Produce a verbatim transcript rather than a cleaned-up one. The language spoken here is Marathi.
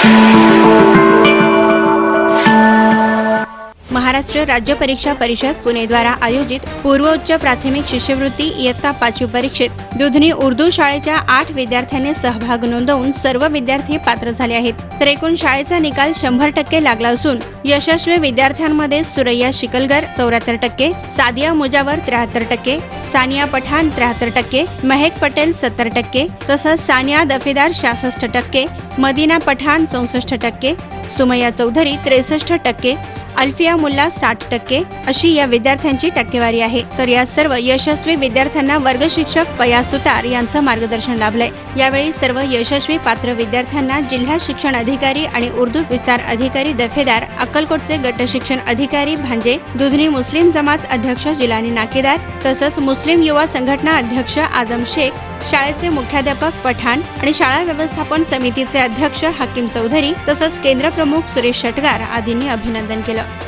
महाराष्ट्र राज्य परीक्षा परिषद पुणे द्वारा आयोजित पूर्वोच्च प्राथमिक शिष्यवृत्ती इयत्ता पाचवी परीक्षेत दुधनी उर्दू शाळेच्या आठ विद्यार्थ्यांनी सहभाग नोंदवून सर्व विद्यार्थी पात्र झाले आहेत। तर एकूण शाळेचा निकाल शंभर टक्के लागला असून यशस्वी विद्यार्थ्यांमध्ये सुरैया शिकलगर चौऱ्याहत्तर टक्के, सादिया मुजावर त्र्याहत्तर टक्के, सानिया पठाण त्र्याहत्तर टक्के, महक पटेल सत्तर टक्के, तसंच सानिया दफेदार सहासष्ट टक्के, मदीना पठाण चौसष्ट टक्के, सुमैया चौधरी त्रेसष्ट टक्के, अल्फिया मुल्ला साठ टक्के अशी या विद्यार्थ्यांची टक्केवारी आहे। तर या सर्व यशस्वी विद्यार्थ्यांना वर्ग शिक्षक पया सुतार यांचं मार्गदर्शन लाभलंय। यावेळी सर्व यशस्वी पात्र विद्यार्थ्यांना जिल्हा शिक्षण अधिकारी आणि उर्दू विस्तार अधिकारी दफेदार, अक्कलकोटचे गट शिक्षण अधिकारी भांजे, दुधनी मुस्लिम जमात अध्यक्ष जिलानी नाकेदार, तसंच मुस्लिम युवा संघटना अध्यक्ष आजम शेख, शाळेचे मुख्याध्यापक पठाण आणि शाळा व्यवस्थापन समितीचे अध्यक्ष हाकीम चौधरी तसंच केंद्र प्रमुख सुरेश शटगार आदींनी अभिनंदन केलं।